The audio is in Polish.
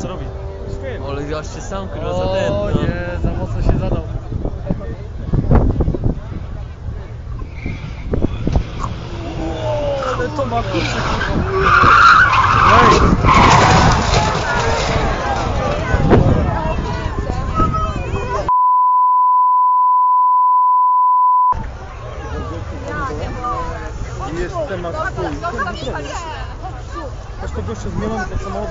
co robi. Ale ja się sam kurwa zadętno. O nie, za mocno się zadał. Ale to ma kurczę. Jest temat swój. Aż to gościa zmieniamy tak samo.